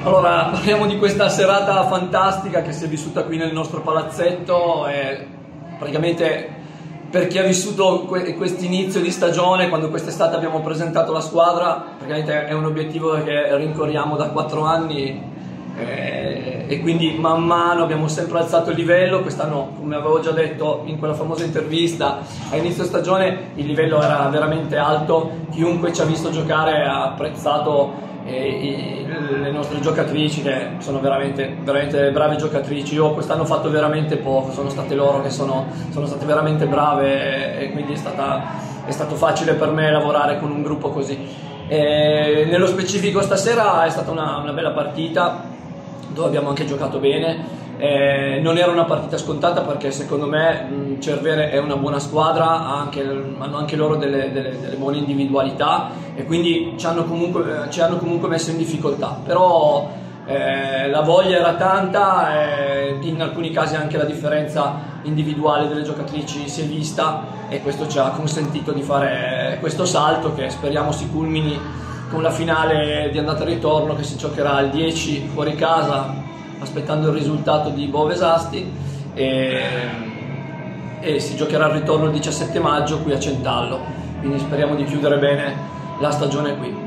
Allora, parliamo di questa serata fantastica che si è vissuta qui nel nostro palazzetto e praticamente per chi ha vissuto questo inizio di stagione, quando quest'estate abbiamo presentato la squadra, praticamente è un obiettivo che rincorriamo da 4 anni e quindi man mano abbiamo sempre alzato il livello. Quest'anno, come avevo già detto in quella famosa intervista, a inizio stagione il livello era veramente alto, chiunque ci ha visto giocare ha apprezzato le nostre giocatrici, che sono veramente brave giocatrici. Io quest'anno ho fatto veramente poco, sono state loro che sono state veramente brave e quindi è stato facile per me lavorare con un gruppo così. Nello specifico stasera è stata una bella partita dove abbiamo anche giocato bene. Non era una partita scontata perché secondo me Cervere è una buona squadra, hanno anche loro delle buone individualità e quindi ci hanno comunque messo in difficoltà, però la voglia era tanta e in alcuni casi anche la differenza individuale delle giocatrici si è vista e questo ci ha consentito di fare questo salto che speriamo si culmini con la finale di andata e ritorno che si giocherà il 10 fuori casa, aspettando il risultato di Bove Sasti, e si giocherà il ritorno il 17 maggio qui a Centallo, quindi speriamo di chiudere bene la stagione qui.